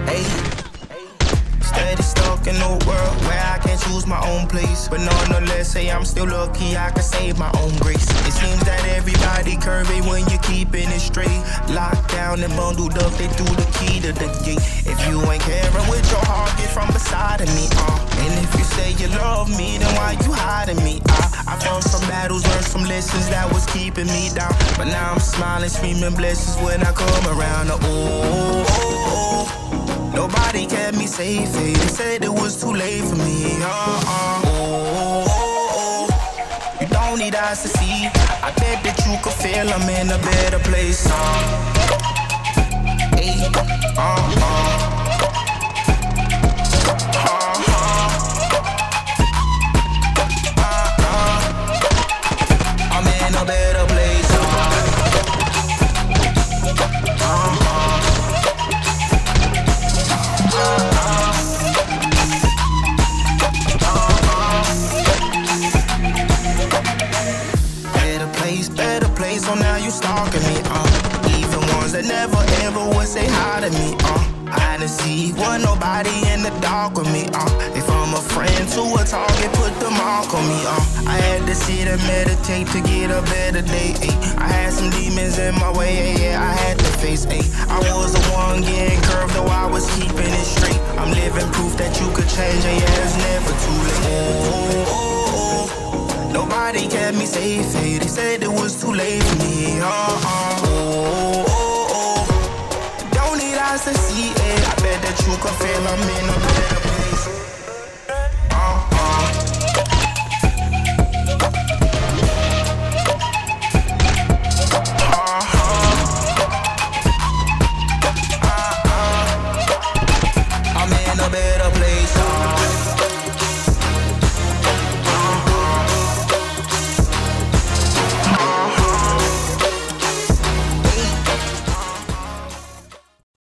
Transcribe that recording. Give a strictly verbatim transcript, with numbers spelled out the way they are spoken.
Hey, steady stuck in a world where I can't choose my own place, but nonetheless, say I'm still lucky I can save my own grace. It seems that everybody curvy when you're keeping it straight. Locked down and bundled up, they threw the key to the gate. If you ain't caring with your heart, get from beside of me, uh. And if you say you love me, then why you hiding me, uh? I fought some battles, learned some lessons that was keeping me down, but now I'm smiling, screaming blessings when I come around. Oh, oh, oh. Nobody kept me safe, hey. They said it was too late for me, uh, uh. Oh, oh, oh. You don't need eyes to see. I bet that you could feel I'm in a better place, uh. Hey, uh, uh. Better place, uh, uh, uh, uh, better place, better place, so now you stalking me, uh. Even ones that never ever would say hi to me, uh. I didn't see one nobody in the dark with me, uh. If I'm a friend to a target, put the mark on me, uh. I had to sit and meditate to get a better day, ay. I had some demons in my way, ay, yeah, I had to face, ay. I was the one getting curved, though I was keeping it straight. I'm living proof that you could change, and yeah, it's never too late. Oh, oh, oh. Nobody kept me safe, ay. They said it was too late for me, uh, uh. Oh, oh, oh. Don't need eyes to see, ay. I bet that you can feel I'm in a better place.